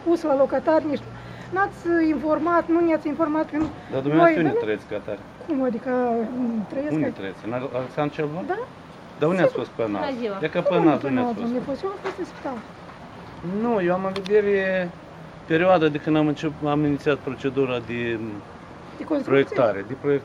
spus la locatari, nici n-ați informat, nu ne-ați informat. Dar dumneavoastră unde trăiți ca tare? Cum adică trăiesc? Unde trăiți? În Alexandru cel Bun? Da. Dar unde ați fost pe nas? E că pe nas unde ați fost? Eu am fost în spital. Nu, eu am în vedere perioada de când am inițiat procedura de proiectare.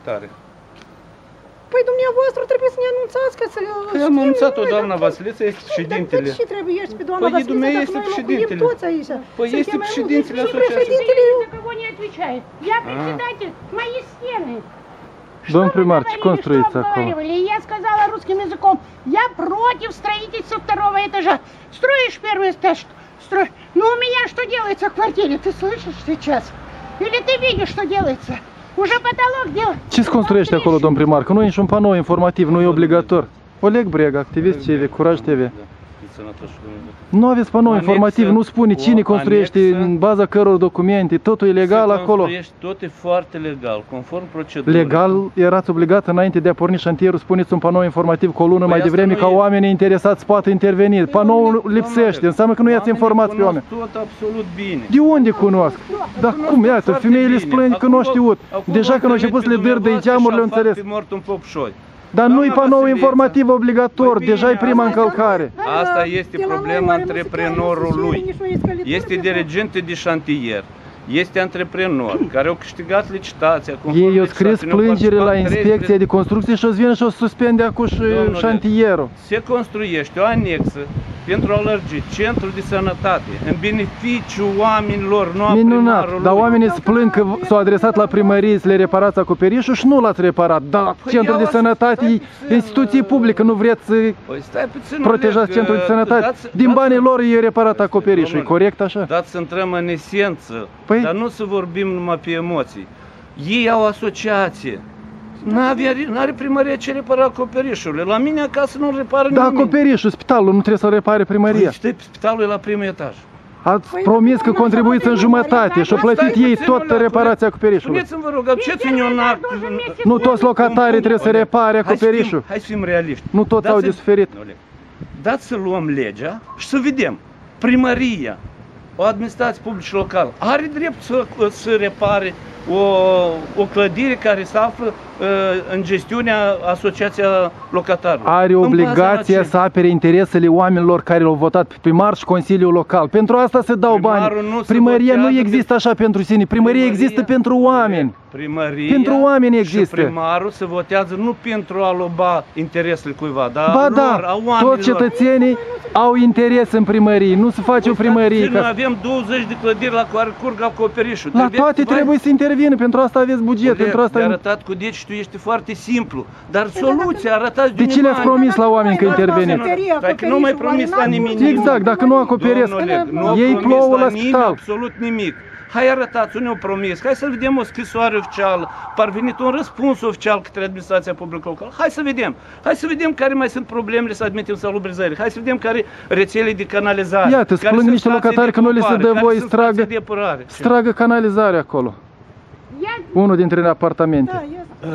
Păi dumneavoastră trebuie să ne anunțați că să Păi am anunțat-o, doamna Vasilița, este președintele. Dar ce trebuie ești pe doamna Vasilița, dacă noi locuim toți aici? Păi este președintele asociației. Președintele кого не отвечает. Я председатель, мои стены. Domn primar, ce construiți acolo? Я сказала русским языком, я против строительства второго этажа. Строишь первый этаж, строй. Ну у меня что делается в квартире, ты слышишь сейчас? Или ты видишь, что делается? Уже потолок делать. Ce se construiește acolo, domn primar? Că nu e niciun panou informativ, nu e obligator. Oleg Breg, activist civic, Curaj TV. Nu aveți panou informativ, nu spune cine construiește, în baza căror documente, totul e legal acolo. Tot e foarte legal, conform procedurii. Legal erați obligat înainte de a porni șantierul, spuneți un panou informativ cu o lună mai devreme ca oamenii interesați poată interveni. Panoul lipsește, înseamnă că nu i-ați informat pe oameni. Tot absolut bine. De unde cunosc? Dar cum, iată, femeile splâng că nu au știut. Deja când au început să le dârdă geamurile, au înțeles. Dar nu-i panou informativ obligator, deja e prima încălcare. Asta este problema antreprenorului. Este dirigente de șantier, este antreprenor care au câștigat licitația. Ei au scris plângere la inspecția de construcție și o să vină și o suspende acum și șantierul. Se construiește o anexă pentru a lărgi centrul de sănătate în beneficiu oamenilor, nu a primarului. Dar oamenii se plâng că s-au adresat la primărie să le reparați acoperișul și nu l-ați reparat. Dar centrul de sănătate e instituție publică, nu vreți să protejați centrul de sănătate. Din banii lor e reparat acoperișul, e corect așa? Dați să intrăm în esență, dar nu să vorbim numai pe emoții. Ei au asociație. N-are primăria ce repara acoperișurile. La mine acasă nu repară nimic. Da, acoperișul, spitalul, nu trebuie să repare primăria. Știi, spitalul e la primul etaj. Ați promis că contribuiți în jumătate și au plătit ei tot reparația acoperișului. Spuneți-mi, vă rog, ce ține un act? Nu toți locatarii trebuie să repare acoperișul. Hai să fim realiști. Nu toți au de suferit. Dați să luăm legea și să vedem. Primăria, o administrație publică locală, are drept să repare o clădire care se află în gestiunea Asociația Locatarilor. Are obligația să apere interesele oamenilor care l-au votat pe primar și Consiliul Local. Pentru asta se dau bani. Primăria nu există așa pentru sine. Primăria există pentru oameni. Pentru oameni există. Și primarul se votează nu pentru a loba interesele cuiva, dar a oamenilor. Toți cetățenii au interes în primărie. Nu se face o primărie. Noi avem 20 de clădiri la care curg acoperișul. La toate trebuie să intervină. Pentru asta aveți buget. Pentru asta de arătat cu degetul este foarte simplu. Dar soluția arătați de ce le-ați promis la oameni că interveniți? Dacă nu mai promis la nimic. Exact, dacă nu acoperesc, ei plouă la spital. Absolut nimic. Hai arătați, unde au promis, hai să vedem o scrisoare oficială, parvenit un răspuns oficial către administrația publică locală. Hai să vedem care mai sunt problemele să admitem salubrizări, hai să vedem care rețele de canalizare. Iată, se plâng niște locatari că nu le se dă voie stragă canalizare acolo. Unul dintre apartamente.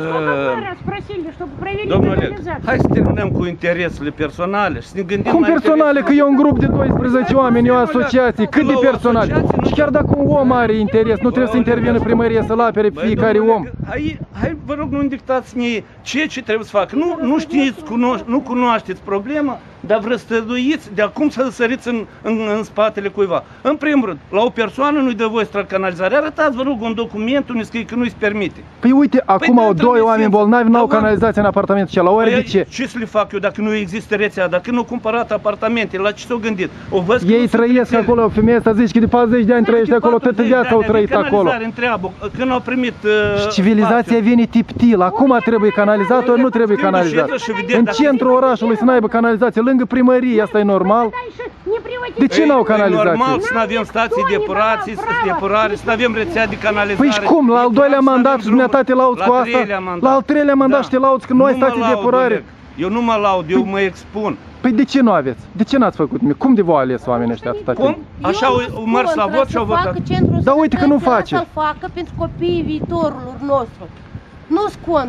Domnule, hai să terminăm cu interesele personale și să ne gândim. Cum personale? Că e un grup de 12 oameni, e o asociație. Cât de personale? Și chiar dacă un om are interes, nu trebuie să intervină primăria să-l apere pe fiecare om. Hai, vă rog, nu dictați-ne ce trebuie să facă. Nu știți, nu cunoașteți problema, dar vă străduiți de acum să săriți în spatele cuiva. În primul rând, la o persoană nu-i dă voie să trag canalizare. Arătați, vă rog, un document unde scrie că nu-i se permite. Păi uite, acum au doi oameni bolnavi, n-au canalizație în apartamentul celălalt. Oare de ce? Ce să le fac eu dacă nu există rețea, dacă nu au cumpărat apartamente, la ce s-au gândit? Ei trăiesc acolo, o femeie asta zice că de 40 de ani trăiește acolo, toată viața au trăit acolo. Când au primit... Și civilizația vine tiptil, acum trebuie canalizat, ori nu trebuie canalizat. În centrul orașului să n-aibă canalizație, lângă primărie, asta e normal. De ce n-au canalizație? E normal să nu avem stații de epurare, să nu avem rețea de canalizare. Păi și cum? La al doilea mandat dumneata te lauți cu asta? La al treilea mandat și te lauți că nu ai stații de epurare? Eu nu mă laud, eu mă expun. Păi de ce nu aveți? De ce n-ați făcut nimic? Cum de v-au ales oamenii ăștia atâta timp? Cum? Așa au mers la vot și au votat. Dar uite că nu face. Să-l facă pentru copiii viitorului nostru. Nu-s contra.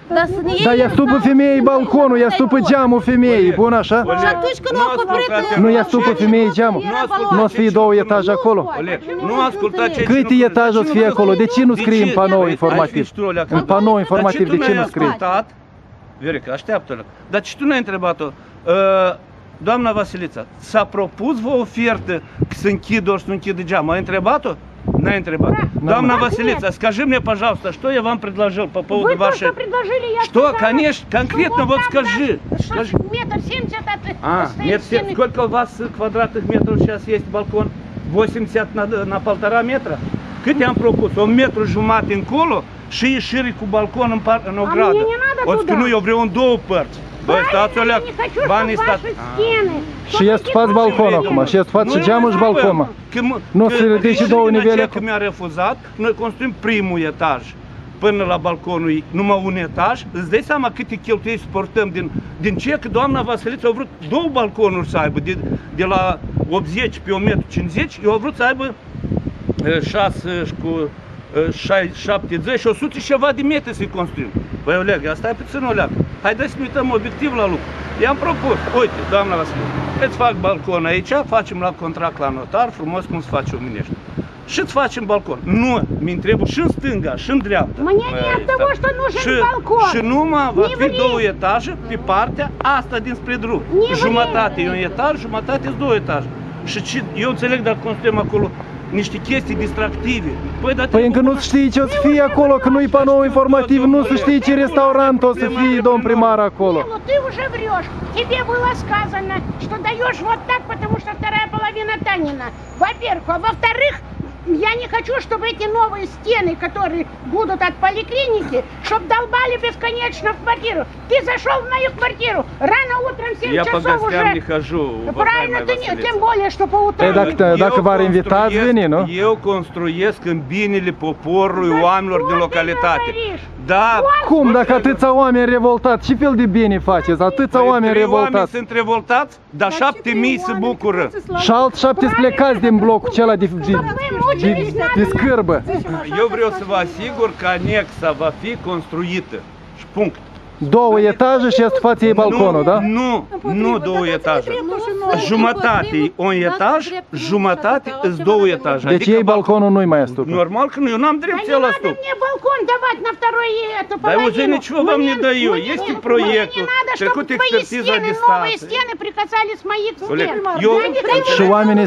Dar să ne iei... Dar ia stupă femeii balconul, ia stupă geamul femeii, bun așa? Și atunci când au acoperit... Nu ia stupă femeii geamul? Nu o să fie 2 etaje acolo? Oleg, nu asculta ce... Câte etaje o să fie acolo? De ce nu scrie în panou informativ? În panou informativ, de ce nu scrie? Viorica, așteaptă-l. Dar ce tu n-ai întrebat-o? Doamna Vasilița, s-a propus vă оферtă să închid ori să nu închid geamul? Ai întrebat-o? N-ai întrebat. Doamна Василица, скажи мне, пожалуйста, что я вам предложил по поводу Вы вашей... только предложили, я Что, сказала, конечно, конкретно что вот там скажи. надо 6 метров 70 от стоит Нет, стены. сколько у вас квадратных метров сейчас есть балкон? 80 на 1,5 метра? Cât am propus? 1,5 metru încolo și ieșiri cu balcon în o gradă. мне не надо O să туда. nu, eu vreau în 2 părți. Băi, stați o Я leacă. не хочу, чтобы Banii ваши stați. стены. Și ia faci balconul acum, și ia faci și geamul și balconul. Nu se ridice 2 nivele. Că mi-a refuzat, noi construim primul etaj până la balconul numai un etaj. Îți dai seama câte cheltuieli suportăm din ce? Că doamna Vasilița a vrut 2 balconuri să aibă, de la 80 pe 1,50 m, eu a vrut să aibă 6 cu 70 și 100 și ceva de metri să-i construim. Băi, Oleg, asta e puțin, Oleg. Haideți să ne uităm obiectiv la lucru. I-am propus, uite, doamna Vasilița, îți fac balcon aici, facem la contract la notar, frumos cum se face omenește. Și îți facem balcon. Nu, mi trebuie și în stânga, și în dreapta. Мне не от того, что нужен балкон. Și numai va Не fi ври. 2 etaje pe partea asta dinspre drum. Не Jumătate ври. e un etaj, jumătate e 2 etaje. Și eu înțeleg dacă construim acolo niște chestii distractive. Păi încă nu știi ce o să fie acolo, că nu-i panou informativ, nu se știe ce restaurant o să fie, domn primar, acolo. Ну, ты уже врешь. Тебе было сказано, что даешь вот так, потому что вторая половина Танина. Во-первых. А во-вторых, я не хочу, чтобы эти новые стены, которые будут от поликлиники, чтобы долбали бесконечно в квартиру. Ты зашел в мою квартиру, рано утром в 7 Я по часов гостям уже... не хожу, Правильно, уважаемая ты не, Василица. тем более, что по утрам... Păi dacă v-ar invita, ați veni, nu? Eu construiesc în binele poporului, oamenilor din localitate. Da, Cum, dacă atâția oameni revoltați, ce fel de bine faceți? Atâția oameni oameni revoltați. sunt revoltați, dar 7.000 se bucură. Și alți 7 plecați din blocul acela de scârbă. Eu vreau să vă asigur că anexa va fi construită. Și punct. 2 etaje și asta față ei balconul, da? Nu 2 etaje. Jumătate e un etaj, jumătate îs 2 etaje. Deci ei balconul nu-i mai astupă. Normal că nu, eu n-am Да drept не la надо stup. мне балкон давать на второй эту Да половину. уже ничего вам не даю, есть и проект, Мне не надо, чтобы trecut твои expertiza стены, de новые stat. стены прикасались моих Oleg, стен. eu- Я не хочу. Și oamenii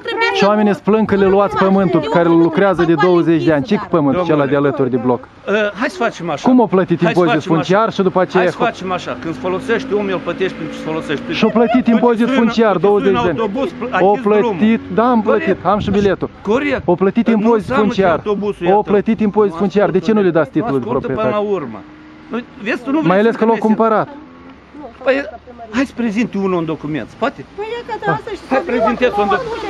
se plâng că le luați pământul pe care îl lucrează de 20 de ani. Ce cu pământul acela de alături de bloc? Hai să facem așa. Cum o plătit Hai să impozit facem funciar așa. și după aceea... Hai să facem așa, când îți folosești omul, îl plătești pentru ce folosești. Și-o plătit impozit funciar 20 de ani. O plătit, da, am plătit, am și biletul. Corect. O plătit impozit funciar. O plătit impozit funciar. De ce nu le dați titlul de Ascultă până proprietate? la urmă. Nu, vezi, tu nu vrei Mai ales să că l-au crezi. cumpărat. Păi, hai să prezinte unul un document, poate? Păi e că de asta și Hai, prezentați un document.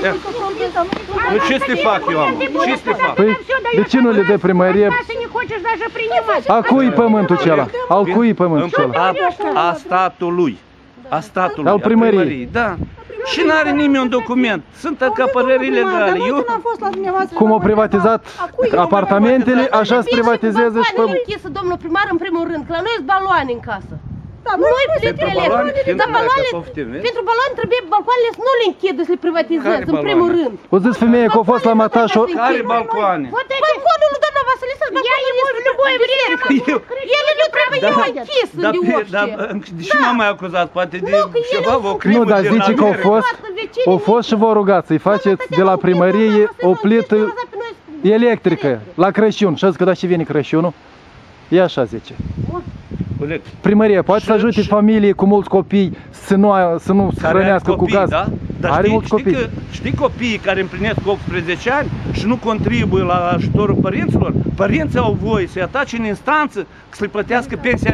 Ну, ce să te fac eu am? Ce să te fac? Păi, de ce nu le dă primărie? Если не хочешь даже принимать. A cui pământul acela? Al cui pământul acela? A statului. A statului. Al a primăriei. Da. Și n-are nimeni un document. Sunt acapărări ilegale. Eu... Cum au privatizat apartamentele, așa se privatizează și pământul. închisă, domnul primar, în primul rând, că la noi sunt baloane în casă. Noi Pentru baloane, dar baloane, poftim, vezi? pentru baloane trebuie balcoanele să nu le închidă, să le privatizează, Care în primul baloane? rând. O zis femeie că a fost la Mataș o... Care balcoane? Вот эти... Balconul lui doamna Vasilisa, Я ему в любое время Eu- ele nu trebuie închis Dar, de dar, orice. și m-am mai acuzat, poate de că ele ceva, o nu- crimă Nu, dar de zice că au America. fost, au fost și vă rugați să-i faceți de la primărie o plită electrică la Crăciun. Și azi că da și vine Crăciunul. E așa zice. Oleg, Primăria poate să ajute familii cu mulți copii să nu se care are hrănească cu copii, gaz. da? Dar Are mulți știi, copii. știi copiii care împlinesc 18 ani și nu contribuie la ajutorul părinților? Părinții au voie să-i atace în instanță să le plătească pensia alimentară.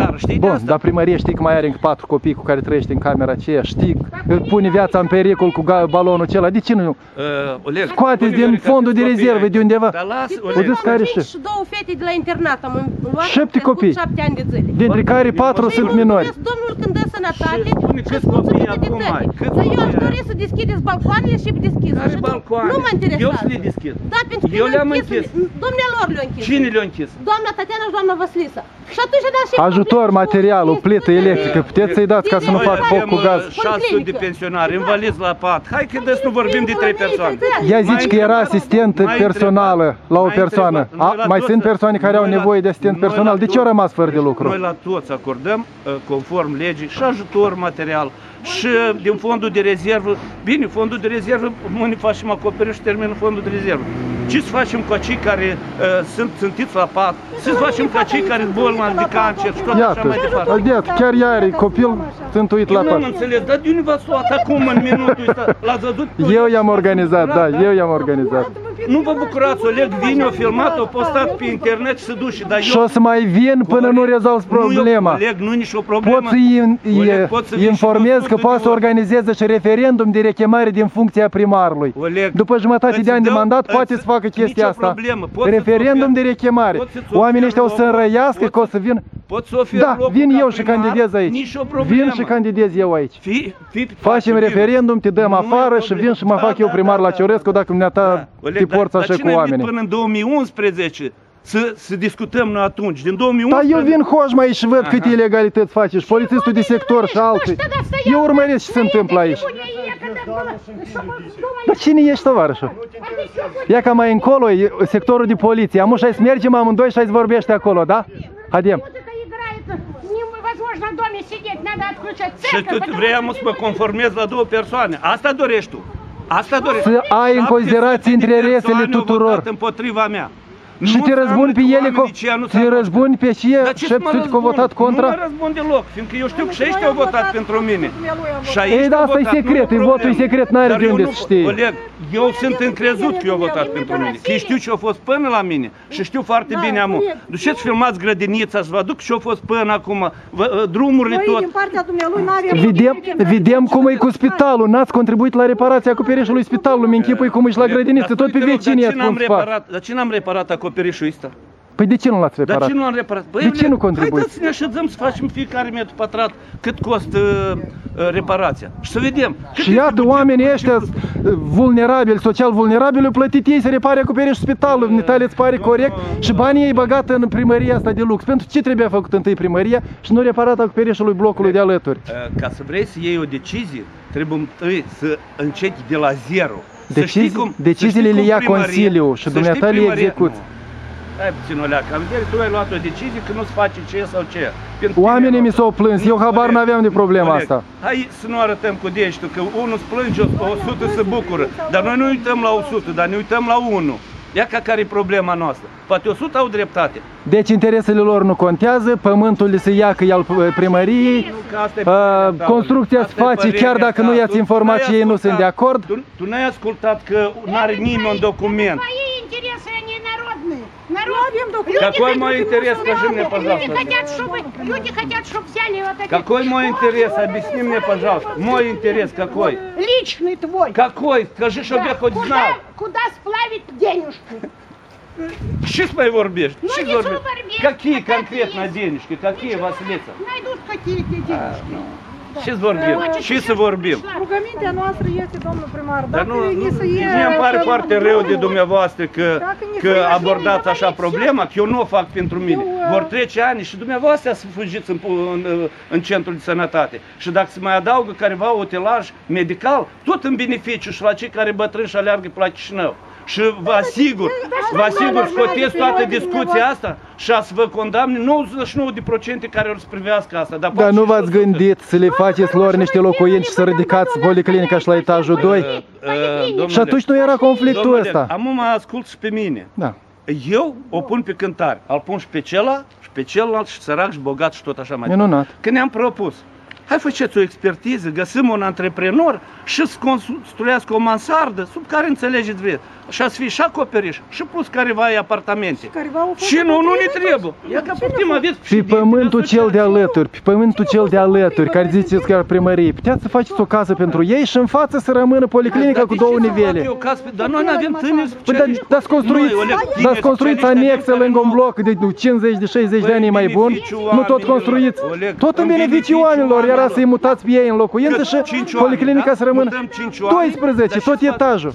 țară, știi de Bun, asta? dar primărie știi că mai are încă 4 copii cu care trăiește în camera aceea, știi că pune viața în pericol cu balonul acela, de ce nu? Oleg, Scoateți din Viorica, fondul de câți copii rezervă ai? de undeva. Dar las, Uite, Oleg, care știu? Și 2 fete de la internat am luat. 7 copii. 7 ani de zile. Dintre care 4 Și sunt îi minori. mulțumesc Domnul când dă sănătate Și spune câți îți mulțumesc copii de acum tăte. ai? Câți Dar eu copii aș ai? dori să deschideți balcoanele și deschis. Care balcoane? Nu mă interesează. Eu să le deschid. Da, pentru că Eu le-am închis. Domnilor le-au închis. Cine le-a închis? Doamna Tatiana și doamna Vasilisa. Și atunci da și Ajutor material, o plită electrică, puteți să-i dați ca să nu Noi fac foc cu avem, gaz. 600 de pensionari invalizi la pat. Hai că des nu vorbim de 3 persoane. Ea zici că era asistentă M-ai personală întrebat, la o m-ai persoană. întrebat. Noi la Mai toți- sunt persoane care au noi la- nevoie de asistent noi la personal. De ce au toți- rămas fără de lucru? Noi la toți acordăm, conform legii, și ajutor material, și din fondul de rezervă. Bine, fondul de rezervă, mâine facem acoperire și termină fondul de rezervă. Ce să facem cu cei care suntiți la pat? Ce să facem cu cei care sunt bolnavi de cancer și tot așa Iată, mai departe? iată, chiar ea are copil țintuit la Eu nu am pat. înțeles, dar de unde v-ați luat acum în minutul ăsta? L-ați văzut? Eu i-am organizat, da, eu i-am organizat. Nu vă bucurați, Oleg vine, o filmat, o postat pe internet și se duce, dar Și o să mai vin până nu rezolv problema. Oleg, nu e nicio problemă. Pot să-i Oleg, pot să vin și informez tot că de poate să ori. organizeze și referendum de rechemare din funcția primarului. Oleg, După jumătate îți de ani de dau- mandat îți- poate să facă chestia nicio asta. problemă, pot să-ți Referendum ofer- de rechemare. pot să-ți Oamenii ofer ăștia o să locul, înrăiască pot că o să- să vin. Pot să ofer Da, locul vin ca eu și primar, candidez aici. Nicio problemă. Vin și candidez eu aici. Fii Facem pașnic, referendum, te dăm Nu e afară și problemă. vin și mă fac eu primar la Ciorescu dacă dumneata Oleg, te porți dar așa cine cu a venit oamenii. până în 2011 să discutăm noi atunci? Din Da, 2011... eu vin hoșma aici și văd câte ilegalități face și polițistul de sector și alții. Eu urmăresc ce se întâmplă aici. Dar cine ești, tovarășul? Ia ca mai încolo e sectorul de poliție. Amu și să mergem amândoi și să vorbește acolo, da? Haidem. Музыка играет, невозможно в доме сидеть, надо отключать Și церковь. tu потому vrei что să mă conformez la 2 persoane. Asta dorești tu. Asta dorești. Să ai în 700 considerație de interesele persoane au tuturor. votat împotriva mea. Și Nu te răzbuni pe înseamnă că ele, oamenii aceia nu te s-au răzbuni pe ce Dar ce să mă 700 că au votat răzbun? Nu contra? mă răzbun deloc, fiindcă eu știu că și ăștia au votat pentru mine. Și aici Ei, da, au asta e votat, secret, nu e votul e problemă. secret, n-are Dar de eu unde nu- să știi. Oleg, eu sunt încrezut că eu au votat pentru mine, că știu ce a fost până la mine și știu foarte bine amu. Duceți, filmați grădinița să vă aduc ce a fost până acum, drumurile Noi, tot. din partea dumnealui, n-avem... Vedem cum e cu spitalul, n-ați contribuit la reparația acoperișului spitalului, închipui cum e și la grădiniță, tot pe vecinii ați pus fac. Dar ce n-am reparat acoperișul ăsta? Păi de ce nu l-ați Dar reparat? ce nu am reparat? Băi, De ce nu contribuiți? Haideți să ne așezăm să facem fiecare metru pătrat cât costă reparația. Și să vedem. cât Și este iată, bugetul oamenii municipal. ăștia vulnerabili, social vulnerabili, au plătit ei să repare acoperișul spitalului. Nitale îți pare corect? Și banii ei băgat în primăria asta de lux. Pentru ce trebuia făcut întâi primăria și nu reparat acoperișului blocului de alături? Ca să vrei să iei o decizie, trebuie întâi să începi de la zero. Să știi cum- să Deciziile știi le cum ia primăria- Consiliul și să dumneata știi le primăria- execuți. Nu. Stai puțin, Oleac, am vedere, tu ai luat o decizie că nu-ți face ce sau ce. Pentru Oamenii tine, mi s-au plâns, eu habar Oleg, n-aveam de problema Oleg, asta. Hai să nu arătăm cu degetul, că unul îți plânge, 100 se bucură. Dar noi nu uităm la 100, dar ne uităm la 1. Ia ca care e problema noastră. Poate 100 au dreptate. Deci interesele lor nu contează, pământul le se ia că e al primăriei, Că asta e părerea ta, construcția Oleg. se Asta e face părerea chiar dacă ta. nu i-ați Tu informații, n-ai ei nu sunt de ascultat. acord. Tu n-ai ascultat că n-are nimeni un document. Твои интересы, они народные. avem documente. Какой мой интерес, скажи мне, Люди пожалуйста. хотят, чтобы взяли вот эти... Какой мой интерес? Объясни мне, пожалуйста. Мой интерес какой? Личный твой. Какой? Скажи, чтобы я хоть знал. Куда сплавить денежку? Что с моей ворбешь? Ну, Что не с ворбешь? сворбешь, Какие а какие конкретно есть? денежки? Какие, Василица? Найдут какие-то денежки. Ce să vorbim? Ce să vorbim? Rugămintea noastră este, domnul primar, Dar dacă nu, ni se mie ia... îmi pare foarte rău de dumneavoastră că ia abordați bine, așa dar problema, că eu nu o fac pentru mine. Eu, Vor trece ani și dumneavoastră să fugiți în centrul de sănătate. Și dacă se mai adaugă careva utilaj medical, tot în beneficiu și la cei care bătrâni și aleargă pe la Chișinău. Și vă asigur, scoteți toată discuția asta și să vă condamne 99% care or să privească asta. Dar poate nu și v-ați 100. gândit să le faceți lor niște locuințe și să ridicați policlinica și la etajul 2? Și atunci nu era conflictul Domnule, ăsta. Acum mă ascult și pe mine. Da. Eu o pun pe cântare, îl pun și pe celălalt și pe celălalt și sărac și bogat și tot așa mai Minunat. departe. Că ne-am propus Hai faceți o expertiză, găsim un antreprenor și să construiască o mansardă sub care înțelegeți vreți. Și ați fi și acoperiș, și plus careva apartamente. Și nu ne trebuie. Ia că putem aveți Pe pământul cel de alături, pe pământul cel de alături, care ziceți că ar primărie, puteți să faceți o casă pentru ei și în față să rămână policlinica cu două nivele. Dar noi nu avem tânări. Păi dați construiți anexe lângă un bloc de 50 de 60 de ani e mai bun, nu tot construiți. Tot în beneficiul oamenilor, era să-i mutați pe ei în locuință și policlinica să rămână 12, tot etajul.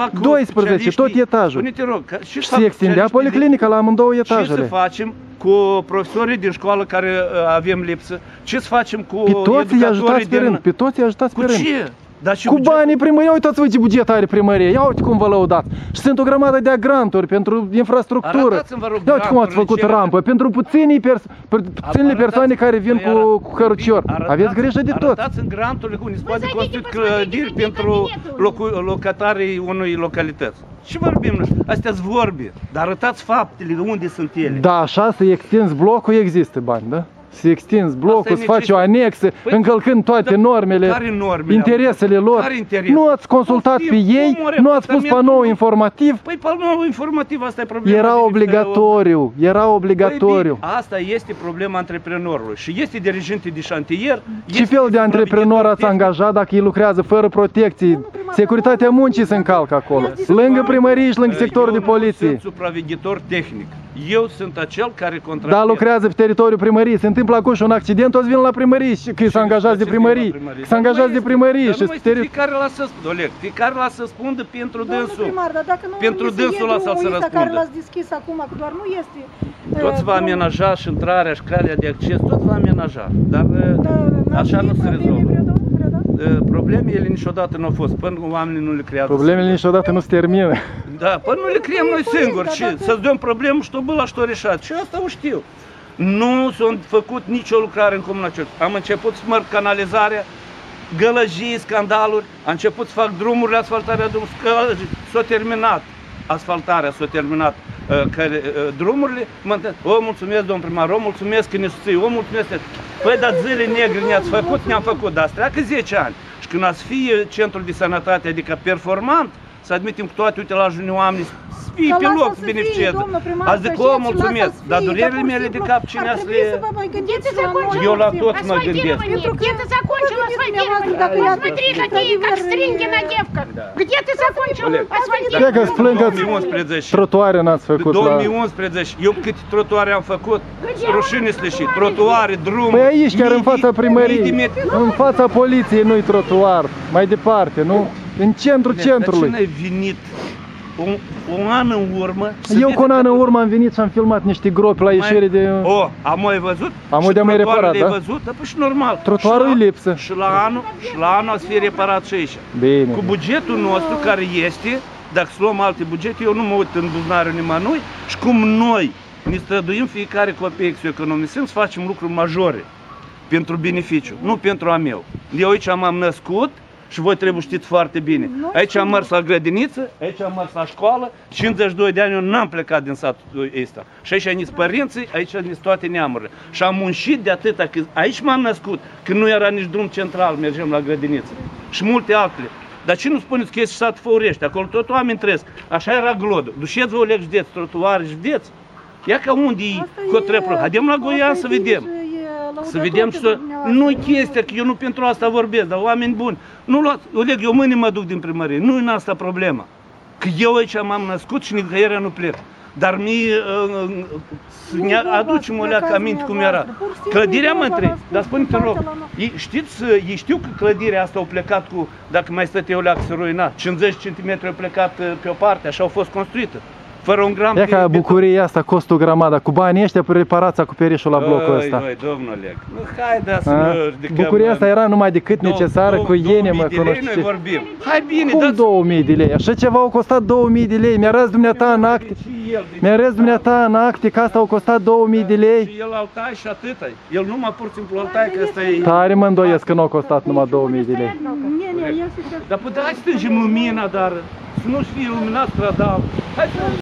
12, tot etajul. Se extindea policlinica la amândouă etajele. Ce să facem cu profesorii din școală care avem lipsă? Ce să facem cu educatorii din... Pe toți îi ajutați pe rând. Cu ce? Cu banii primăriei, uitați-vă ce buget are primăria, ia uite cum vă lăudați. Și sunt o grămadă de granturi pentru infrastructură. Ia uite cum ați făcut rampă, pentru puținile persoane care vin cu cărucior. Aveți grijă de tot. Arătați în granturile cum se poate construi clădiri pentru locatarii unei localități. Și vorbim, astea sunt vorbi, dar arătați faptele, unde sunt ele. Da, așa, să extinzi blocul, există bani, da? Să extinzi blocul, să faci o anexă, încălcând toate normele, interesele lor. Nu ați consultat pe ei, nu ați pus panou informativ. Păi panou informativ, asta e problema. Era obligatoriu, era obligatoriu. Asta este problema antreprenorului și este dirigente de șantier. Ce fel de antreprenor ați angajat dacă ei lucrează fără protecție? Securitatea muncii se încalcă acolo, lângă primărie și lângă sectorul de poliție. Eu sunt supraveghetor tehnic. Eu sunt acel care contractează. Da, lucrează pe teritoriul primăriei. Se întâmplă acum și un accident, o să vină la primărie și că s-a angajat de primărie. S-a angajat de primărie și fiecare lasă, Oleg, fiecare lasă să răspundă pentru dânsul. Pentru dânsul ăsta să răspundă. Care l-ați deschis acum, că doar nu este. Tot va amenaja și intrarea și calea de acces, tot va amenaja. Dar așa nu se rezolvă. Problemele ele niciodată nu au fost, până oamenii nu le creează. Problemele niciodată nu se termină. Da, până nu le creăm noi singuri și să-ți dăm problemă și tot la și tot reșat. Și asta o știu. Nu s-a făcut nicio lucrare în comuna Ciorț. Am început să mărg canalizarea, gălăjii, scandaluri, am început să fac drumurile, asfaltarea drumurilor, s-a terminat asfaltarea, s-a terminat drumurile. O, mulțumesc, domn primar, o, mulțumesc că ne susții, o, mulțumesc. Păi, dar zile negre ne-ați făcut, ne-am făcut, dar treacă 10 ani. Și când ați fi centrul de sănătate, adică performant, să admitem cu toate utilajul unui oameni, să fie pe loc, să beneficieze. Azi zic, o, mulțumesc, dar durerile mele de cap, cine ați le... Eu la tot mă gândesc. Где ты закончил асфальтирование? Смотри, какие, как стринги на девках. Где ты закончил асфальтирование? Că plângeți trotuare n-ați făcut. 2011, eu câte trotuare am făcut, rușine sfârșit, trotuare, drum. Păi aici, chiar în fața primăriei, în fața poliției nu-i trotuar, mai departe, nu? În centrul centrului. Dar cine ai venit un an în urmă? Eu cu un an în urmă am venit și am filmat niște gropi la ieșire de... Am mai văzut? Am mai reparat, da? Văzut? Da, păi și normal. Trotuarul e lipsă. Și la anul ați fi reparat și aici. Bine. Cu bugetul nostru care este, dacă să luăm alte bugete, eu nu mă uit în buzunarul nimănui și cum noi ne străduim fiecare copii să economisim, să facem lucruri majore pentru beneficiu, nu pentru a meu. Eu aici m-am născut și voi trebuie știți foarte bine. Aici am mers la grădiniță, aici am mers la școală, 52 de ani eu n-am plecat din satul ăsta. Și aici nici părinții, aici nici toate neamurile. Și am muncit de atâta, că aici m-am născut, când nu era nici drum central, mergem la grădiniță. Și multe altele. Dar ce nu spuneți că este satul Făurești, acolo tot oameni trăiesc. Așa era glodul. Dușeți-vă, Oleg, județ, trotuare, județ. Ia ca unde-i cotrepul. Haidem la Goian să vedem. Să vedem și să... Nu-i chestia, că eu nu pentru asta vorbesc, dar oameni buni. Nu luați, Oleg, eu mâine mă duc din primărie, nu-i în asta problema. Că eu aici m-am născut și nicăieri nu plec. Dar mie să ne aducem o leacă aminte cum era. Clădirea mă întreb, dar spune-te rog, știți, ei știu că clădirea asta au plecat cu, dacă mai stătea o leacă să ruina, 50 cm au plecat pe o parte, așa au fost construită. Fără un gram. Ia ca bucuria asta costă o grămadă. Cu banii ăștia reparați acoperișul la blocul ăsta. Oi, domnule, nu haide să ridicăm. Bucuria asta era numai decât necesară, cu iene mă cunoști. Noi vorbim. Hai bine, cum 2000 de lei? Așa ceva au costat 2000 de lei. Mi-arăți dumneata în acte. Mi-arăți dumneata în acte că asta au costat 2000 de lei. Și el altai și atâta. El numai pur și simplu altai că ăsta e... Tare mă îndoiesc că nu au costat numai 2000 de lei. Dar putea, hai să stângem lumina, dar să nu fie luminat stradal. Hai să